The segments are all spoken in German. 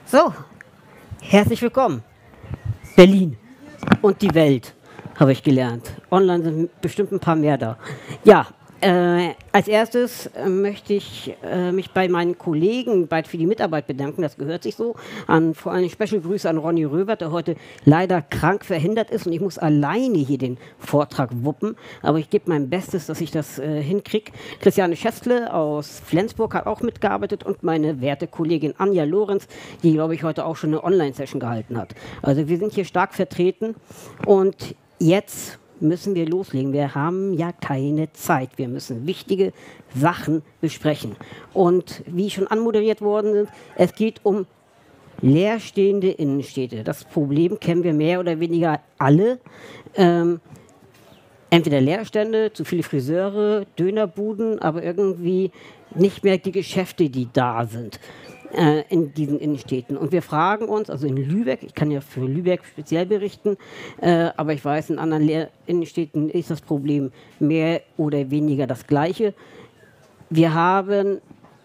So, herzlich willkommen. Berlin und die Welt, habe ich gelernt. Online sind bestimmt ein paar mehr da. Ja, als erstes möchte ich mich bei meinen Kollegen für die Mitarbeit bedanken, das gehört sich so. Vor allem Special Grüße an Ronny Röbert, der heute leider krank verhindert ist und ich muss alleine hier den Vortrag wuppen. Aber ich gebe mein Bestes, dass ich das hinkriege. Christiane Schätzle aus Flensburg hat auch mitgearbeitet und meine werte Kollegin Anja Lorenz, die, glaube ich, heute auch schon eine Online-Session gehalten hat. Also wir sind hier stark vertreten und jetzt müssen wir loslegen. Wir haben ja keine Zeit. Wir müssen wichtige Sachen besprechen. Und wie schon anmoderiert worden ist, es geht um leerstehende Innenstädte. Das Problem kennen wir mehr oder weniger alle. Entweder Leerstände, zu viele Friseure, Dönerbuden, aber irgendwie nicht mehr die Geschäfte, die da sind in diesen Innenstädten. Und wir fragen uns, also in Lübeck, ich kann ja für Lübeck speziell berichten, aber ich weiß, in anderen Innenstädten ist das Problem mehr oder weniger das Gleiche. Wir haben,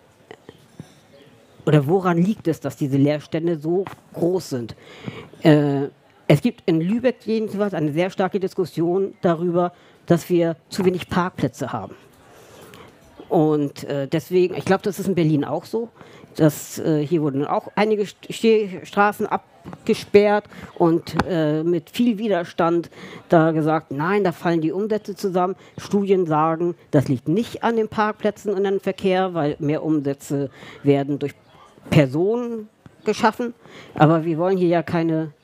oder woran liegt es, dass diese Leerstände so groß sind? Es gibt in Lübeck jedenfalls eine sehr starke Diskussion darüber, dass wir zu wenig Parkplätze haben. Und deswegen, ich glaube, das ist in Berlin auch so. Hier wurden auch einige Straßen abgesperrt und mit viel Widerstand da gesagt, nein, da fallen die Umsätze zusammen. Studien sagen, das liegt nicht an den Parkplätzen und am Verkehr, weil mehr Umsätze werden durch Personen geschaffen. Aber wir wollen hier ja keine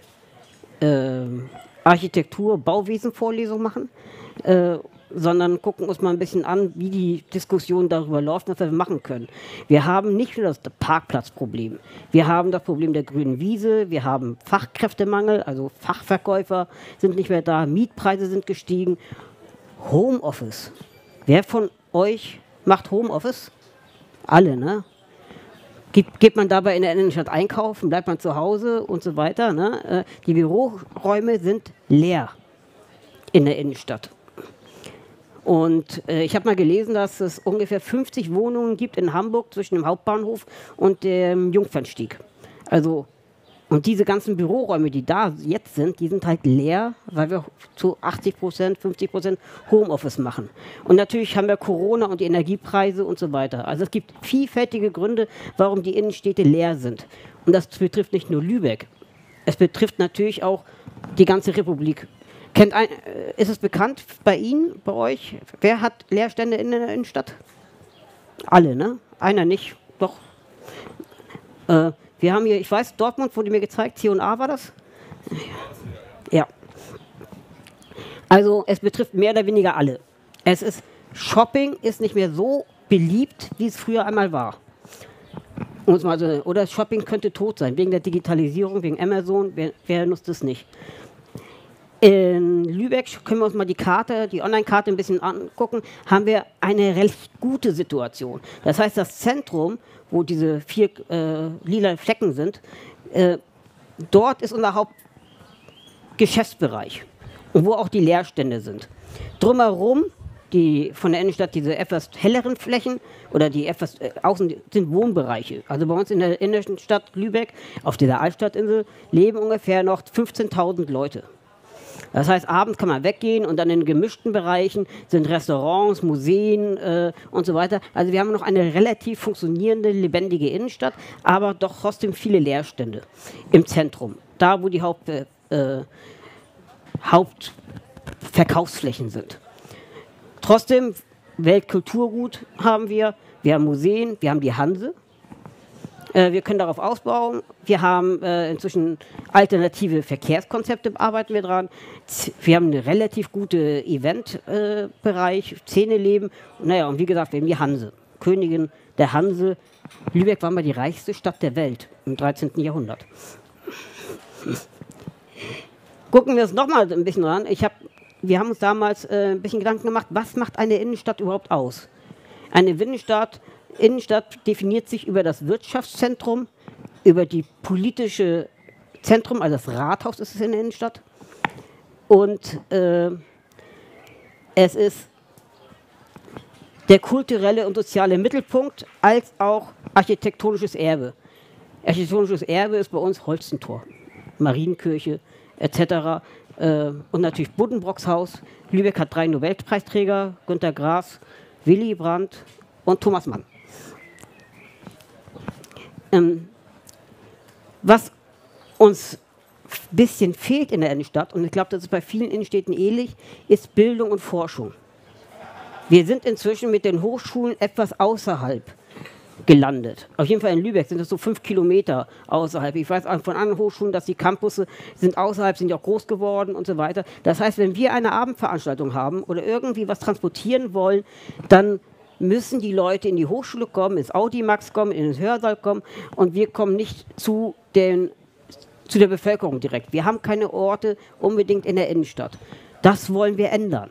Architektur-Bauwesen-Vorlesung machen, sondern gucken uns mal ein bisschen an, wie die Diskussion darüber läuft, was wir machen können. Wir haben nicht nur das Parkplatzproblem, wir haben das Problem der grünen Wiese, wir haben Fachkräftemangel, also Fachverkäufer sind nicht mehr da, Mietpreise sind gestiegen. Homeoffice. Wer von euch macht Homeoffice? Alle, ne? Geht man dabei in der Innenstadt einkaufen, bleibt man zu Hause und so weiter, ne? Die Büroräume sind leer in der Innenstadt. Und ich habe mal gelesen, dass es ungefähr 50 Wohnungen gibt in Hamburg zwischen dem Hauptbahnhof und dem Jungfernstieg. Also, und diese ganzen Büroräume, die da jetzt sind, die sind halt leer, weil wir zu 80%, 50% Homeoffice machen. Und natürlich haben wir Corona und die Energiepreise und so weiter. Also es gibt vielfältige Gründe, warum die Innenstädte leer sind. Und das betrifft nicht nur Lübeck. Es betrifft natürlich auch die ganze Republik. Ist es bekannt bei Ihnen, bei euch? Wer hat Leerstände in der Innenstadt? Alle, ne? Einer nicht, doch. Wir haben hier, ich weiß, Dortmund wurde mir gezeigt, C&A war das? Ja. Also es betrifft mehr oder weniger alle. Shopping ist nicht mehr so beliebt, wie es früher einmal war. Oder Shopping könnte tot sein, wegen der Digitalisierung, wegen Amazon, wer nutzt es nicht? In Lübeck können wir uns mal die Online-Karte ein bisschen angucken, haben wir eine recht gute Situation. Das heißt, das Zentrum, wo diese 4 lila Flecken sind, dort ist unser Hauptgeschäftsbereich und wo auch die Leerstände sind. Drumherum, von der Innenstadt, diese etwas helleren Flächen oder die etwas außen sind Wohnbereiche. Also bei uns in der Innenstadt Lübeck, auf dieser Altstadtinsel, leben ungefähr noch 15.000 Leute. Das heißt, abends kann man weggehen und dann in gemischten Bereichen sind Restaurants, Museen und so weiter. Also wir haben noch eine relativ funktionierende, lebendige Innenstadt, aber doch trotzdem viele Leerstände im Zentrum. Da, wo die Hauptverkaufsflächen sind. Trotzdem, Weltkulturgut haben wir haben Museen, wir haben die Hanse. Wir können darauf ausbauen. Wir haben inzwischen alternative Verkehrskonzepte, arbeiten wir dran. Wir haben einen relativ guten Eventbereich, Szeneleben. Naja, und wie gesagt, wir haben die Hanse, Königin der Hanse. Lübeck war mal die reichste Stadt der Welt im 13. Jahrhundert. Gucken wir uns nochmal ein bisschen ran. Wir haben uns damals ein bisschen Gedanken gemacht, was macht eine Innenstadt überhaupt aus? Eine Innenstadt definiert sich über das Wirtschaftszentrum, über die politische Zentrum, also das Rathaus ist es in der Innenstadt. Und es ist der kulturelle und soziale Mittelpunkt als auch architektonisches Erbe. Architektonisches Erbe ist bei uns Holstentor, Marienkirche etc. Und natürlich Buddenbrooks Haus. Lübeck hat 3 Nobelpreisträger, Günter Grass, Willy Brandt und Thomas Mann. Was uns ein bisschen fehlt in der Innenstadt, und ich glaube, das ist bei vielen Innenstädten ähnlich, ist Bildung und Forschung. Wir sind inzwischen mit den Hochschulen etwas außerhalb gelandet. Auf jeden Fall in Lübeck sind es so 5 Kilometer außerhalb. Ich weiß auch von anderen Hochschulen, dass die Campusse sind außerhalb, sind ja auch groß geworden und so weiter. Das heißt, wenn wir eine Abendveranstaltung haben oder irgendwie was transportieren wollen, dann müssen die Leute in die Hochschule kommen, ins Audimax kommen, in den Hörsaal kommen, und wir kommen nicht zu der Bevölkerung direkt. Wir haben keine Orte unbedingt in der Innenstadt. Das wollen wir ändern.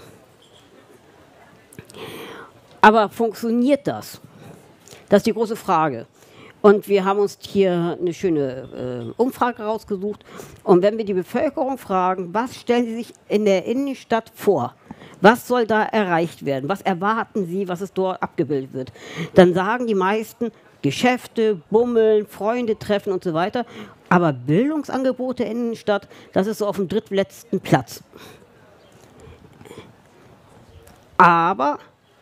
Aber funktioniert das? Das ist die große Frage. Und wir haben uns hier eine schöne Umfrage rausgesucht. Und wenn wir die Bevölkerung fragen, was stellen sie sich in der Innenstadt vor? Was soll da erreicht werden? Was erwarten sie, was es dort abgebildet wird? Dann sagen die meisten Geschäfte, Bummeln, Freunde treffen und so weiter. Aber Bildungsangebote in der Innenstadt, das ist so auf dem drittletzten Platz. Aber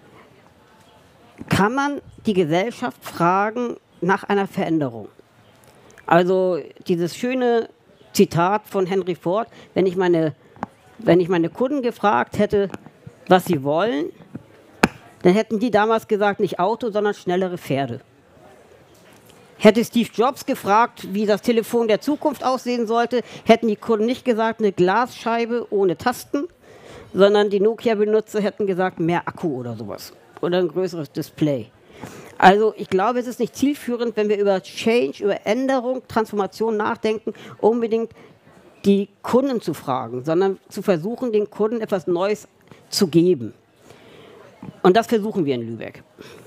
kann man die Gesellschaft fragen nach einer Veränderung? Also dieses schöne Zitat von Henry Ford, wenn ich meine Kunden gefragt hätte, was sie wollen, dann hätten die damals gesagt, nicht Auto, sondern schnellere Pferde. Hätte Steve Jobs gefragt, wie das Telefon der Zukunft aussehen sollte, hätten die Kunden nicht gesagt, eine Glasscheibe ohne Tasten, sondern die Nokia-Benutzer hätten gesagt, mehr Akku oder sowas. Oder ein größeres Display. Also ich glaube, es ist nicht zielführend, wenn wir über Change, über Änderung, Transformation nachdenken, unbedingt die Kunden zu fragen, sondern zu versuchen, den Kunden etwas Neues zu geben. Und das versuchen wir in Lübeck.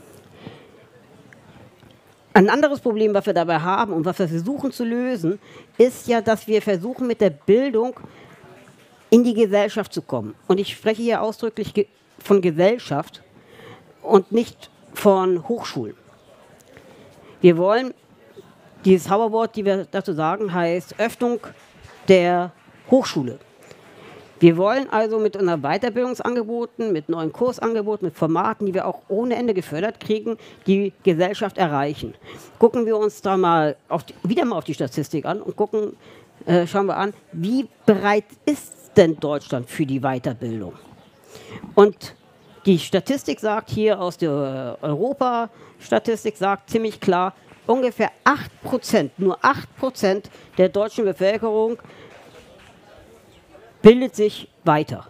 Ein anderes Problem, was wir dabei haben und was wir versuchen zu lösen, ist ja, dass wir versuchen, mit der Bildung in die Gesellschaft zu kommen. Und ich spreche hier ausdrücklich von Gesellschaft und nicht von Hochschulen. Wir wollen, dieses Zauberwort, die wir dazu sagen, heißt Öffnung der Hochschule. Wir wollen also mit unseren Weiterbildungsangeboten, mit neuen Kursangeboten, mit Formaten, die wir auch ohne Ende gefördert kriegen, die Gesellschaft erreichen. Gucken wir uns da mal wieder mal auf die Statistik an und schauen wir an, wie bereit ist denn Deutschland für die Weiterbildung? Und die Statistik sagt hier aus der Europa-Statistik sagt ziemlich klar, ungefähr 8%, nur 8% der deutschen Bevölkerung bildet sich weiter.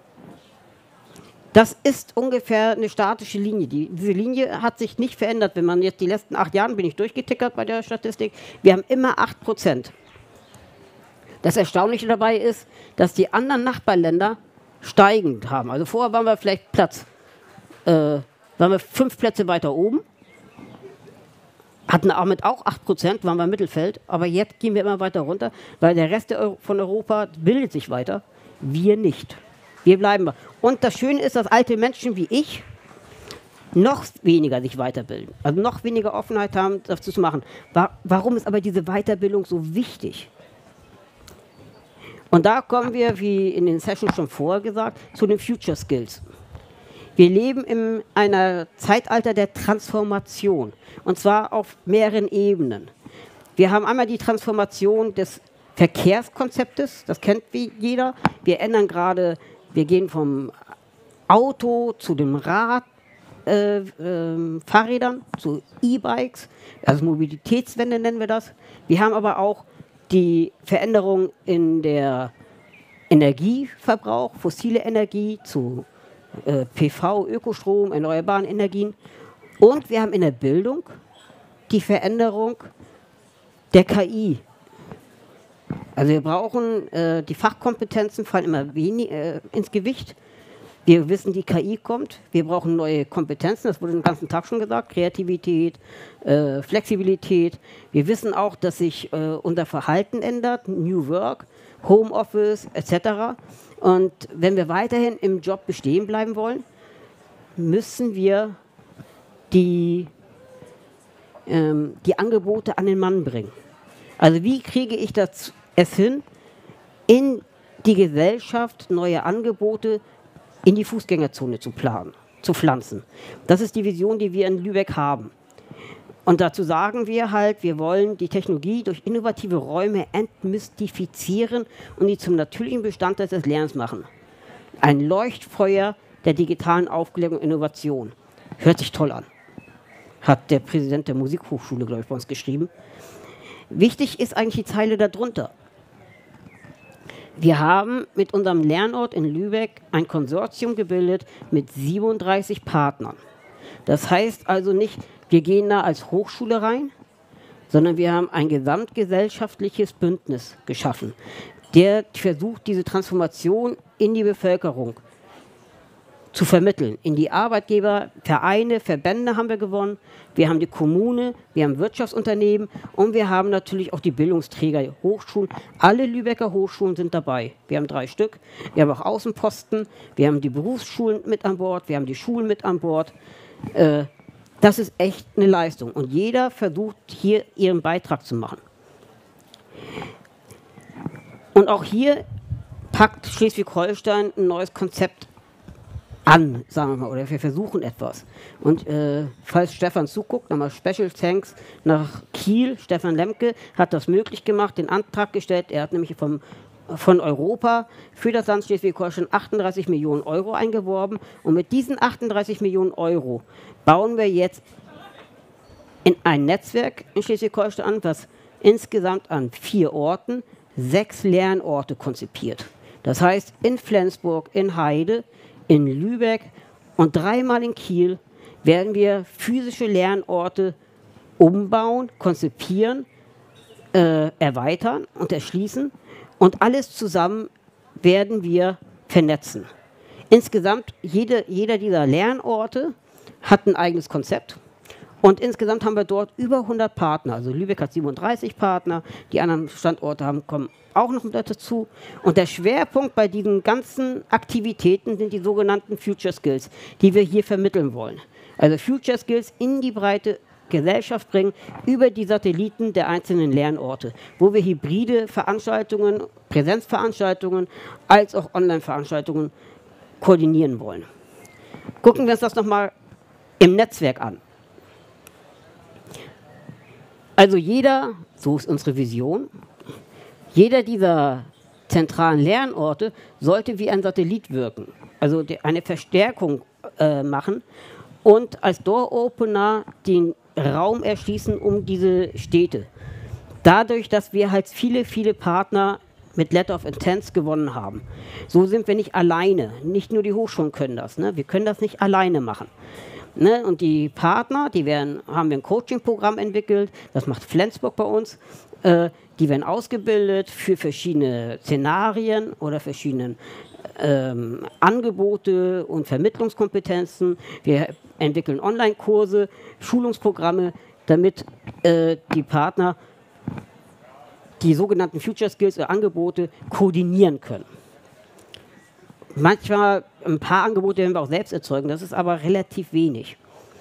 Das ist ungefähr eine statische Linie. Diese Linie hat sich nicht verändert. Wenn man jetzt die letzten 8 Jahre, bin ich durchgetickert bei der Statistik, wir haben immer 8%. Das Erstaunliche dabei ist, dass die anderen Nachbarländer steigend haben. Also vorher waren wir vielleicht waren wir 5 Plätze weiter oben, hatten damit auch 8%, waren wir im Mittelfeld, aber jetzt gehen wir immer weiter runter, weil der Rest von Europa bildet sich weiter, wir nicht. Wir bleiben. Und das Schöne ist, dass alte Menschen wie ich noch weniger sich weiterbilden, also noch weniger Offenheit haben, das zu machen. Warum ist aber diese Weiterbildung so wichtig? Und da kommen wir, wie in den Sessions schon vorher gesagt, zu den Future Skills. Wir leben in einer Zeitalter der Transformation, und zwar auf mehreren Ebenen. Wir haben einmal die Transformation des Verkehrskonzeptes, das kennt jeder. Wir ändern gerade, wir gehen vom Auto zu dem Fahrrädern, zu E-Bikes, also Mobilitätswende nennen wir das. Wir haben aber auch die Veränderung in der Energieverbrauch, fossile Energie zu PV, Ökostrom, erneuerbaren Energien. Und wir haben in der Bildung die Veränderung der KI. Also wir brauchen, die Fachkompetenzen fallen immer weniger ins Gewicht. Wir wissen, die KI kommt. Wir brauchen neue Kompetenzen, das wurde den ganzen Tag schon gesagt. Kreativität, Flexibilität. Wir wissen auch, dass sich unser Verhalten ändert, New Work, Homeoffice etc. Und wenn wir weiterhin im Job bestehen bleiben wollen, müssen wir die die Angebote an den Mann bringen. Also wie kriege ich es hin, in die Gesellschaft neue Angebote in die Fußgängerzone zu pflanzen. Das ist die Vision, die wir in Lübeck haben. Und dazu sagen wir halt, wir wollen die Technologie durch innovative Räume entmystifizieren und die zum natürlichen Bestandteil des Lernens machen. Ein Leuchtfeuer der digitalen Aufklärung und Innovation. Hört sich toll an, hat der Präsident der Musikhochschule, glaube ich, bei uns geschrieben. Wichtig ist eigentlich die Zeile darunter. Wir haben mit unserem Lernort in Lübeck ein Konsortium gebildet mit 37 Partnern. Das heißt also nicht, wir gehen da als Hochschule rein, sondern wir haben ein gesamtgesellschaftliches Bündnis geschaffen, der versucht, diese Transformation in die Bevölkerung zu vermitteln. In die Arbeitgeber, Vereine, Verbände haben wir gewonnen, wir haben die Kommune, wir haben Wirtschaftsunternehmen und wir haben natürlich auch die Bildungsträger, Hochschulen. Alle Lübecker Hochschulen sind dabei. Wir haben 3 Stück, wir haben auch Außenposten, wir haben die Berufsschulen mit an Bord, wir haben die Schulen mit an Bord. Das ist echt eine Leistung und jeder versucht hier ihren Beitrag zu machen. Und auch hier packt Schleswig-Holstein ein neues Konzept an, sagen wir mal, oder wir versuchen etwas. Und falls Stefan zuguckt, nochmal Special Thanks nach Kiel. Stefan Lemke hat das möglich gemacht, den Antrag gestellt. Er hat nämlich von Europa für das Land Schleswig-Holstein 38 Millionen Euro eingeworben. Und mit diesen 38 Millionen Euro bauen wir jetzt in ein Netzwerk in Schleswig-Holstein an, das insgesamt an 4 Orten 6 Lernorte konzipiert. Das heißt, in Flensburg, in Heide, in Lübeck und 3-mal in Kiel werden wir physische Lernorte umbauen, konzipieren, erweitern und erschließen. Und alles zusammen werden wir vernetzen. Insgesamt, jeder dieser Lernorte hat ein eigenes Konzept. Und insgesamt haben wir dort über 100 Partner. Also Lübeck hat 37 Partner, die anderen Standorte kommen auch noch mit dazu. Und der Schwerpunkt bei diesen ganzen Aktivitäten sind die sogenannten Future Skills, die wir hier vermitteln wollen. Also Future Skills in die breite Gesellschaft bringen, über die Satelliten der einzelnen Lernorte, wo wir hybride Veranstaltungen, Präsenzveranstaltungen als auch Online-Veranstaltungen koordinieren wollen. Gucken wir uns das nochmal im Netzwerk an. Also so ist unsere Vision, jeder dieser zentralen Lernorte sollte wie ein Satellit wirken, also eine Verstärkung machen und als Door-Opener den Raum erschließen um diese Städte. Dadurch, dass wir halt viele, viele Partner mit Letter of Intent gewonnen haben. So sind wir nicht alleine, nicht nur die Hochschulen können das, ne? Wir können das nicht alleine machen. Ne, und die Partner, haben wir ein Coaching-Programm entwickelt, das macht Flensburg bei uns, die werden ausgebildet für verschiedene Szenarien oder verschiedene Angebote und Vermittlungskompetenzen. Wir entwickeln Online-Kurse, Schulungsprogramme, damit die Partner die sogenannten Future Skills oder Angebote koordinieren können. Manchmal, ein paar Angebote werden wir auch selbst erzeugen, das ist aber relativ wenig.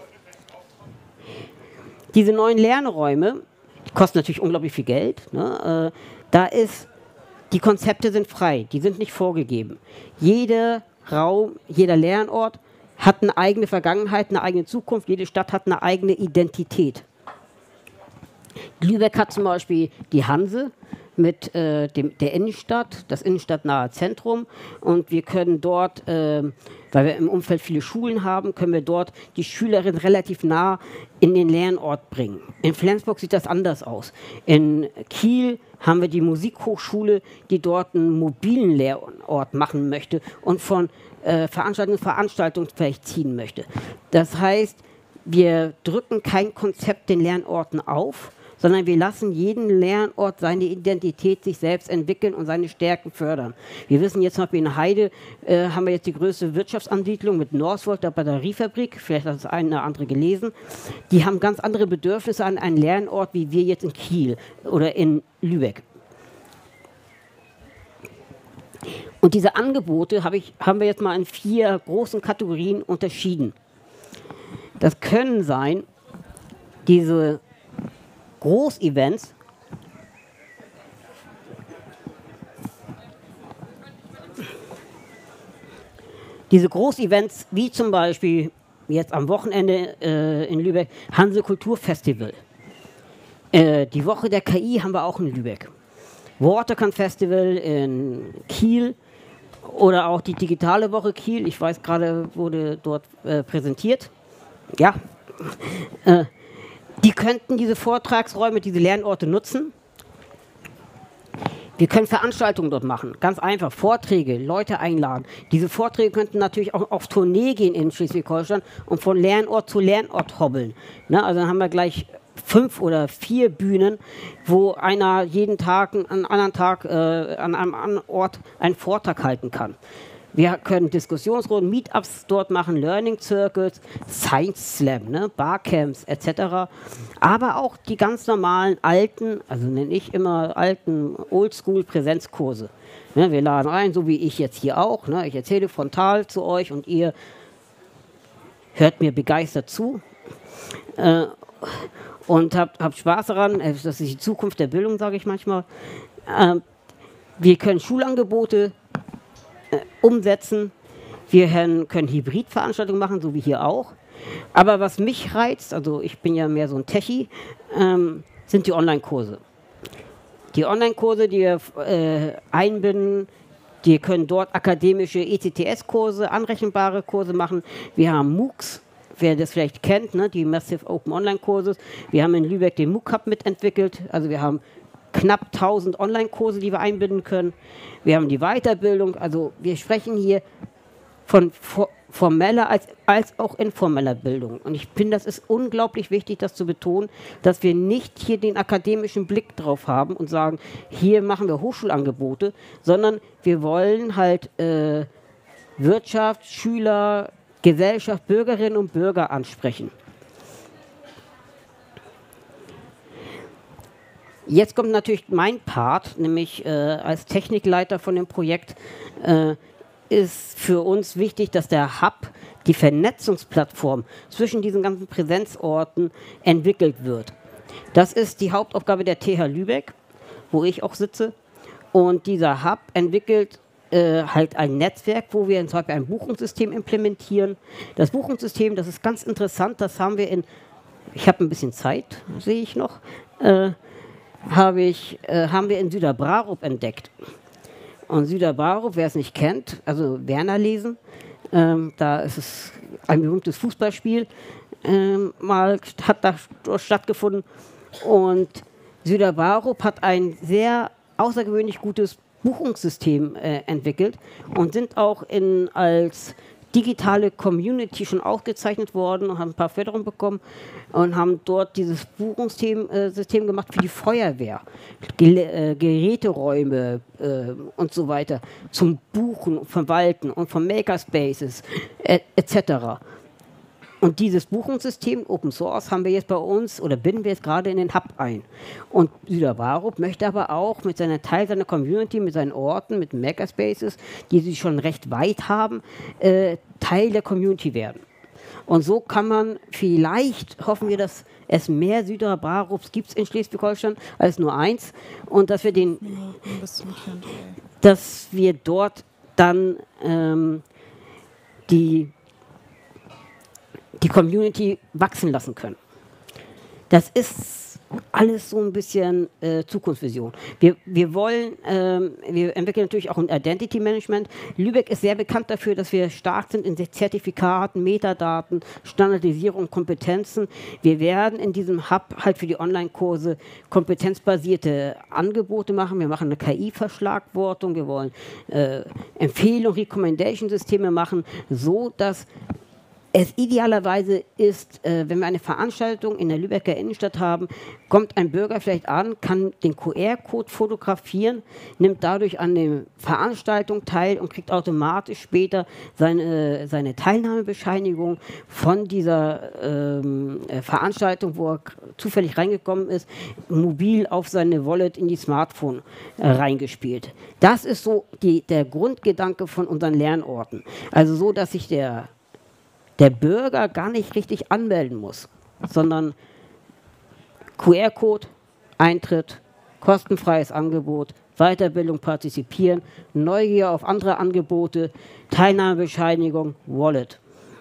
Diese neuen Lernräume, die kosten natürlich unglaublich viel Geld. Ne? Die Konzepte sind frei, die sind nicht vorgegeben. Jeder Raum, jeder Lernort hat eine eigene Vergangenheit, eine eigene Zukunft, jede Stadt hat eine eigene Identität. Lübeck hat zum Beispiel die Hanse mit der Innenstadt, das innenstadtnahe Zentrum und wir können dort, weil wir im Umfeld viele Schulen haben, können wir dort die Schülerin relativ nah in den Lernort bringen. In Flensburg sieht das anders aus. In Kiel haben wir die Musikhochschule, die dort einen mobilen Lernort machen möchte und von Veranstaltung zu Veranstaltung vielleicht ziehen möchte. Das heißt, wir drücken kein Konzept den Lernorten auf, sondern wir lassen jeden Lernort seine Identität sich selbst entwickeln und seine Stärken fördern. Wir wissen jetzt zum Beispiel in Heide haben wir jetzt die größte Wirtschaftsansiedlung mit Northvolt, der Batteriefabrik, vielleicht hat das eine oder andere gelesen. Die haben ganz andere Bedürfnisse an einen Lernort, wie wir jetzt in Kiel oder in Lübeck. Und diese Angebote haben wir jetzt mal in 4 großen Kategorien unterschieden. Das können sein, diese Großevents, wie zum Beispiel jetzt am Wochenende in Lübeck, Hanse Kulturfestival. Die Woche der KI haben wir auch in Lübeck. Watercon Festival in Kiel oder auch die digitale Woche Kiel. Ich weiß gerade, wurde dort präsentiert. Ja, die könnten diese Vortragsräume, diese Lernorte nutzen. Wir können Veranstaltungen dort machen, ganz einfach, Vorträge, Leute einladen. Diese Vorträge könnten natürlich auch auf Tournee gehen in Schleswig-Holstein und von Lernort zu Lernort hobbeln. Ne? Also dann haben wir gleich 5 oder 4 Bühnen, wo einer jeden Tag, an einem anderen Ort einen Vortrag halten kann. Wir können Diskussionsrunden, Meetups dort machen, Learning Circles, Science Slam, ne, Barcamps etc. Aber auch die ganz normalen alten, also nenne ich immer alten Oldschool-Präsenzkurse. Ne, wir laden ein, so wie ich jetzt hier auch. Ne, ich erzähle frontal zu euch und ihr hört mir begeistert zu. Und habt Spaß daran. Das ist die Zukunft der Bildung, sage ich manchmal. Wir können Schulangebote umsetzen. Wir können Hybridveranstaltungen machen, so wie hier auch. Aber was mich reizt, also ich bin ja mehr so ein Techie, sind die Online-Kurse. Die Online-Kurse, die wir einbinden, die können dort akademische ECTS-Kurse, anrechenbare Kurse machen. Wir haben MOOCs, wer das vielleicht kennt, ne, die Massive Open Online-Kurse. Wir haben in Lübeck den MOOC Hub mitentwickelt. Also wir haben knapp 1000 Online-Kurse, die wir einbinden können. Wir haben die Weiterbildung. Also wir sprechen hier von formeller als auch informeller Bildung. Und ich finde, das ist unglaublich wichtig, das zu betonen, dass wir nicht hier den akademischen Blick drauf haben und sagen, hier machen wir Hochschulangebote, sondern wir wollen halt Wirtschaft, Schüler, Gesellschaft, Bürgerinnen und Bürger ansprechen. Jetzt kommt natürlich mein Part, nämlich als Technikleiter von dem Projekt ist für uns wichtig, dass der Hub, die Vernetzungsplattform zwischen diesen ganzen Präsenzorten entwickelt wird. Das ist die Hauptaufgabe der TH Lübeck, wo ich auch sitze. Und dieser Hub entwickelt halt ein Netzwerk, wo wir zum Beispiel ein Buchungssystem implementieren. Das Buchungssystem, das ist ganz interessant, das haben wir ich habe ein bisschen Zeit, sehe ich noch, haben wir in Süderbrarup entdeckt. Und Süderbrarup, wer es nicht kennt, also Werner lesen, da ist es ein berühmtes Fußballspiel, hat da stattgefunden. Und Süderbrarup hat ein sehr außergewöhnlich gutes Buchungssystem entwickelt und sind auch als digitale Community schon ausgezeichnet worden und haben ein paar Förderungen bekommen und haben dort dieses Buchungssystem gemacht für die Feuerwehr, Geräteräume und so weiter zum Buchen, Verwalten und von Makerspaces etc. Und dieses Buchungssystem, Open Source, haben wir jetzt bei uns oder binden wir jetzt gerade in den Hub ein. Und Süderbrarup möchte aber auch mit seiner Teil seiner Community, mit seinen Orten, mit Makerspaces, die sie schon recht weit haben, Teil der Community werden. Und so kann man vielleicht, hoffen wir, dass es mehr Süderbrarups gibt in Schleswig-Holstein als nur eins und dass wir dort dann die Community wachsen lassen können. Das ist alles so ein bisschen Zukunftsvision. Wir entwickeln natürlich auch ein Identity Management. Lübeck ist sehr bekannt dafür, dass wir stark sind in Zertifikaten, Metadaten, Standardisierung, Kompetenzen. Wir werden in diesem Hub halt für die Online-Kurse kompetenzbasierte Angebote machen. Wir machen eine KI-Verschlagwortung. Wir wollen Empfehlung, Recommendation-Systeme machen, so dass es idealerweise ist, wenn wir eine Veranstaltung in der Lübecker Innenstadt haben, kommt ein Bürger vielleicht an, kann den QR-Code fotografieren, nimmt dadurch an der Veranstaltung teil und kriegt automatisch später seine Teilnahmebescheinigung von dieser Veranstaltung, wo er zufällig reingekommen ist, mobil auf seine Wallet in die Smartphone reingespielt. Das ist so der Grundgedanke von unseren Lernorten. Also so, dass sich der Bürger gar nicht richtig anmelden muss, sondern QR-Code, Eintritt, kostenfreies Angebot, Weiterbildung partizipieren, Neugier auf andere Angebote, Teilnahmebescheinigung, Wallet.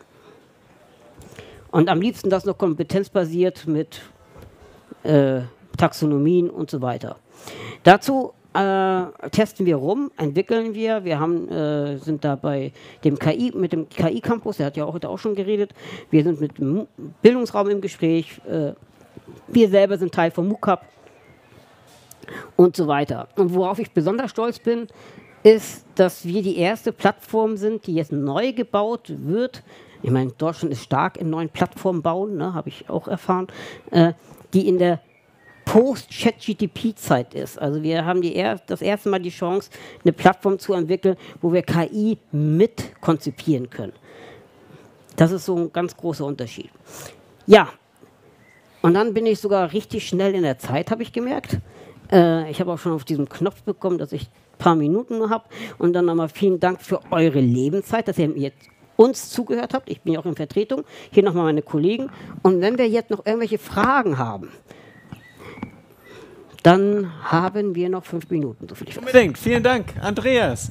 Und am liebsten das noch kompetenzbasiert mit Taxonomien und so weiter. Dazu testen wir rum, entwickeln wir. Wir haben, sind da bei dem mit dem KI-Campus, der hat ja heute auch schon geredet. Wir sind mit dem Bildungsraum im Gespräch. Wir selber sind Teil vom MOOC-Hub und so weiter. Und worauf ich besonders stolz bin, ist, dass wir die erste Plattform sind, die jetzt neu gebaut wird. Ich meine, Deutschland ist stark in neuen Plattformen bauen, ne, habe ich auch erfahren, die in der Post-Chat-GTP-Zeit ist. Also wir haben das erste Mal die Chance, eine Plattform zu entwickeln, wo wir KI mit konzipieren können. Das ist so ein ganz großer Unterschied. Ja, und dann bin ich sogar richtig schnell in der Zeit, habe ich gemerkt. Ich habe auch schon auf diesen Knopf bekommen, dass ich ein paar Minuten nur habe. Und dann nochmal vielen Dank für eure Lebenszeit, dass ihr jetzt uns zugehört habt. Ich bin ja auch in Vertretung. Hier nochmal meine Kollegen. Und wenn wir jetzt noch irgendwelche Fragen haben, dann haben wir noch 5 Minuten. So viel ich weiß. Unbedingt. Vielen Dank, Andreas.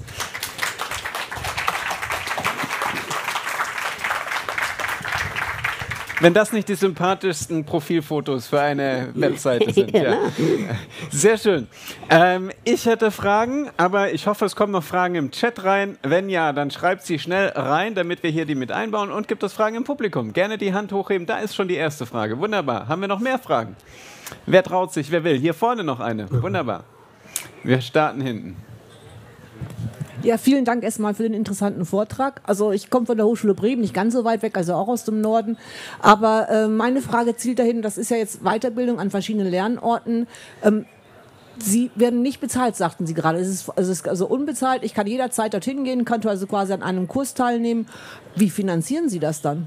Wenn das nicht die sympathischsten Profilfotos für eine Webseite sind. Ja. Sehr schön. Ich hätte Fragen, aber ich hoffe, es kommen noch Fragen im Chat rein. Wenn ja, dann schreibt sie schnell rein, damit wir hier die mit einbauen. Und gibt es Fragen im Publikum? Gerne die Hand hochheben. Da ist schon die erste Frage. Wunderbar. Haben wir noch mehr Fragen? Wer traut sich? Wer will? Hier vorne noch eine. Wunderbar. Wir starten hinten. Ja, vielen Dank erstmal für den interessanten Vortrag. Also ich komme von der Hochschule Bremen, nicht ganz so weit weg, also auch aus dem Norden. Aber meine Frage zielt dahin, das ist ja jetzt Weiterbildung an verschiedenen Lernorten. Sie werden nicht bezahlt, sagten Sie gerade. Es ist also unbezahlt. Ich kann jederzeit dorthin gehen, kann also quasi an einem Kurs teilnehmen. Wie finanzieren Sie das dann?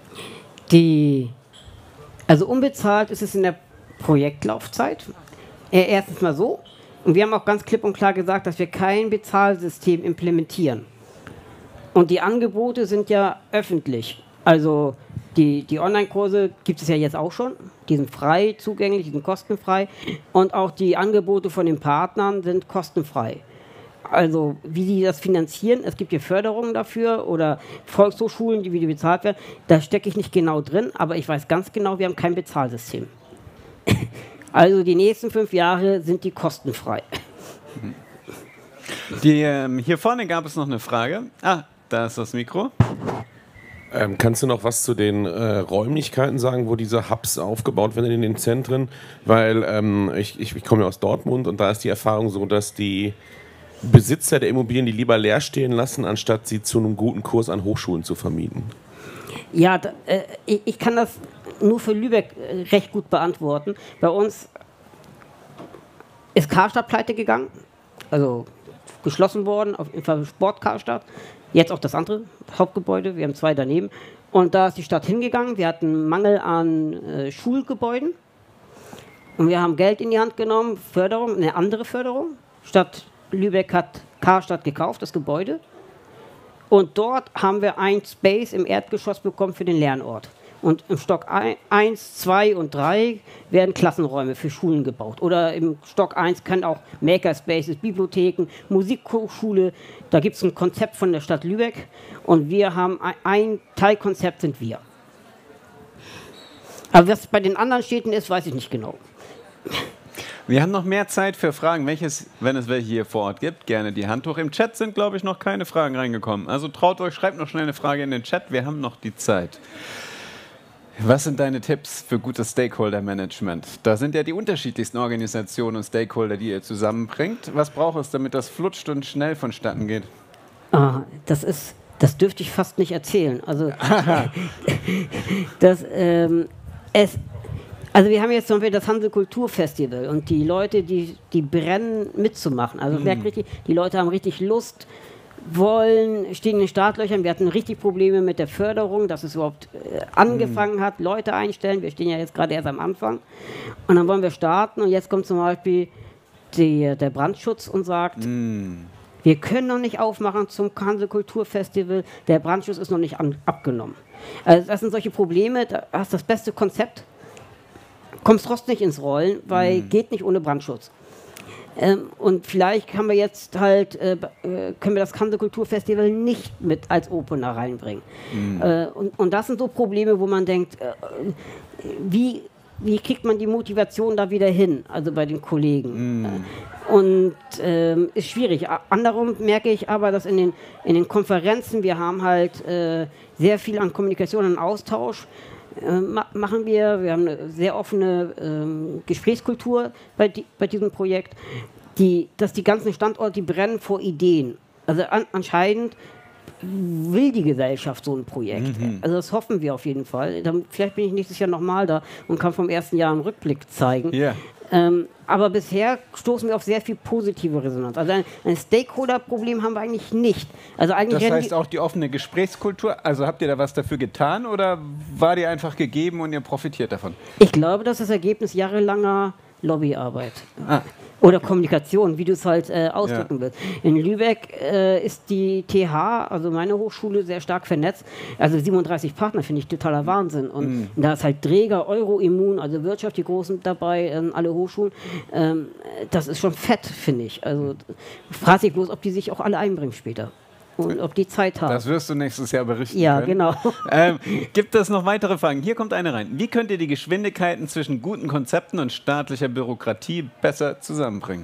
Also unbezahlt ist es in der Projektlaufzeit. Erstens mal so. Und wir haben auch ganz klipp und klar gesagt, dass wir kein Bezahlsystem implementieren. Und die Angebote sind ja öffentlich. Also die Online-Kurse gibt es ja jetzt auch schon. Die sind frei zugänglich, die sind kostenfrei. Und auch die Angebote von den Partnern sind kostenfrei. Also wie die das finanzieren, es gibt hier Förderungen dafür oder Volkshochschulen, wie die bezahlt werden. Da stecke ich nicht genau drin, aber ich weiß ganz genau, wir haben kein Bezahlsystem. Also die nächsten 5 Jahre sind die kostenfrei. Hier vorne gab es noch eine Frage. Ah, da ist das Mikro. Kannst du noch was zu den Räumlichkeiten sagen, wo diese Hubs aufgebaut werden in den Zentren? Weil ich komme ja aus Dortmund und da ist die Erfahrung so, dass die Besitzer der Immobilien die lieber leer stehen lassen, anstatt sie zu einem guten Kurs an Hochschulen zu vermieten. Ja, ich kann das nur für Lübeck recht gut beantworten. Bei uns ist Karstadt pleite gegangen, also geschlossen worden, auf jeden Fall Sport Karstadt. Jetzt auch das andere Hauptgebäude, wir haben 2 daneben. Und da ist die Stadt hingegangen, wir hatten Mangel an Schulgebäuden. Und wir haben Geld in die Hand genommen, Förderung, eine andere Förderung. Stadt Lübeck hat Karstadt gekauft, das Gebäude. Und dort haben wir ein Space im Erdgeschoss bekommen für den Lernort. Und im Stock 1, 2 und 3 werden Klassenräume für Schulen gebaut. Oder im Stock 1 können auch Makerspaces, Bibliotheken, Musikhochschule. Da gibt es ein Konzept von der Stadt Lübeck. Und wir haben ein Teilkonzept sind wir. Aber was bei den anderen Städten ist, weiß ich nicht genau. Wir haben noch mehr Zeit für Fragen. Wenn es welche hier vor Ort gibt, gerne die Hand hoch. Im Chat sind, glaube ich, noch keine Fragen reingekommen. Also traut euch, schreibt noch schnell eine Frage in den Chat. Wir haben noch die Zeit. Was sind deine Tipps für gutes Stakeholder-Management? Da sind ja die unterschiedlichsten Organisationen und Stakeholder, die ihr zusammenbringt. Was braucht es, damit das flutscht und schnell vonstatten geht? Das dürfte ich fast nicht erzählen. Also, also wir haben jetzt zum Beispiel das Hanse Kulturfestival und die Leute, die brennen mitzumachen. Also merkt richtig, die Leute haben richtig Lust, stehen in den Startlöchern. Wir hatten richtig Probleme mit der Förderung, dass es überhaupt angefangen hat, Leute einstellen. Wir stehen ja jetzt gerade erst am Anfang. Und dann wollen wir starten und jetzt kommt zum Beispiel der Brandschutz und sagt, wir können noch nicht aufmachen zum Hanse Kulturfestival, der Brandschutz ist noch nicht abgenommen. Also das sind solche Probleme, da hast du das beste Konzept, kommst trotzdem nicht ins Rollen, weil geht nicht ohne Brandschutz. Und vielleicht haben wir jetzt halt, können wir das Cancel-Kulturfestival nicht mit als Opener reinbringen. Und das sind so Probleme, wo man denkt, wie kriegt man die Motivation da wieder hin, also bei den Kollegen. Und ist schwierig. Anderem merke ich aber, dass in den Konferenzen, wir haben halt sehr viel an Kommunikation und Austausch, machen wir haben eine sehr offene Gesprächskultur bei diesem Projekt, dass die ganzen Standorte, die brennen vor Ideen. Also anscheinend will die Gesellschaft so ein Projekt. Also das hoffen wir auf jeden Fall. Vielleicht bin ich nächstes Jahr nochmal da und kann vom ersten Jahr einen Rückblick zeigen. Yeah. Aber bisher stoßen wir auf sehr viel positive Resonanz. Also ein Stakeholder-Problem haben wir eigentlich nicht. Also eigentlich das heißt auch die offene Gesprächskultur, also habt ihr da was dafür getan oder war die einfach gegeben und ihr profitiert davon? Ich glaube, das ist das Ergebnis jahrelanger Lobbyarbeit. Oder Kommunikation, wie du es halt ausdrücken willst. In Lübeck ist die TH, also meine Hochschule, sehr stark vernetzt. Also 37 Partner finde ich totaler Wahnsinn. Und da ist halt Dräger, Euroimmun, also Wirtschaft, die Großen dabei, alle Hochschulen. Das ist schon fett, finde ich. Also frage sich bloß, ob die sich auch alle einbringen später. Und ob die Zeit haben. Das wirst du nächstes Jahr berichten ja, können. Genau. Gibt es noch weitere Fragen? Hier kommt eine rein. Wie könnt ihr die Geschwindigkeiten zwischen guten Konzepten und staatlicher Bürokratie besser zusammenbringen?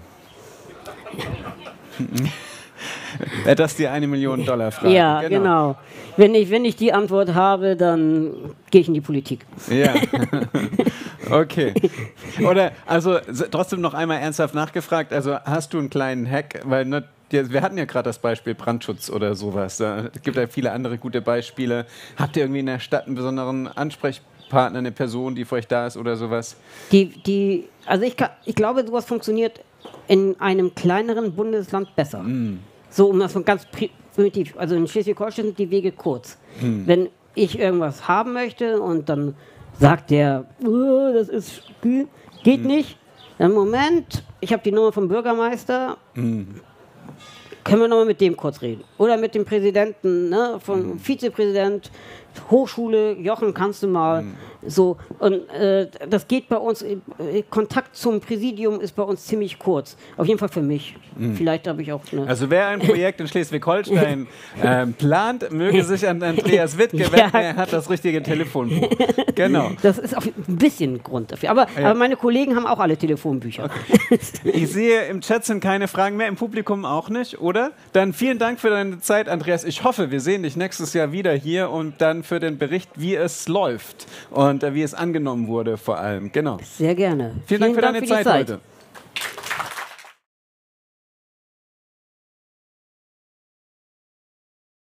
Das ist die $1 Million Frage. Ja, genau. Wenn ich die Antwort habe, dann gehe ich in die Politik. Ja. Okay. Oder, also trotzdem noch einmal ernsthaft nachgefragt, also hast du einen kleinen Hack, weil wir hatten ja gerade das Beispiel Brandschutz oder sowas. Es gibt ja viele andere gute Beispiele. Habt ihr irgendwie in der Stadt einen besonderen Ansprechpartner, eine Person, die für euch da ist oder sowas? Also ich glaube, sowas funktioniert in einem kleineren Bundesland besser. So, um das von ganz primitiv. Also in Schleswig-Holstein sind die Wege kurz. Wenn ich irgendwas haben möchte und dann sagt der, das ist geht nicht. Dann Moment, ich habe die Nummer vom Bürgermeister. Können wir nochmal mit dem kurz reden? Oder mit dem Präsidenten, ne, vom Vizepräsident, Hochschule, Jochen, kannst du mal so. Und das geht bei uns, Kontakt zum Präsidium ist bei uns ziemlich kurz. Auf jeden Fall für mich. Vielleicht habe ich auch eine. Also wer ein Projekt in Schleswig-Holstein plant, möge sich an Andreas Wittke wenden, er hat das richtige Telefonbuch. Genau. Das ist auch ein bisschen Grund dafür. Aber meine Kollegen haben auch alle Telefonbücher. Okay. Ich sehe, im Chat sind keine Fragen mehr, im Publikum auch nicht, oder? Dann vielen Dank für deine Zeit, Andreas. Ich hoffe, wir sehen dich nächstes Jahr wieder hier und dann für den Bericht, wie es läuft und wie es angenommen wurde vor allem. Genau. Sehr gerne. Vielen Dank für deine Zeit heute.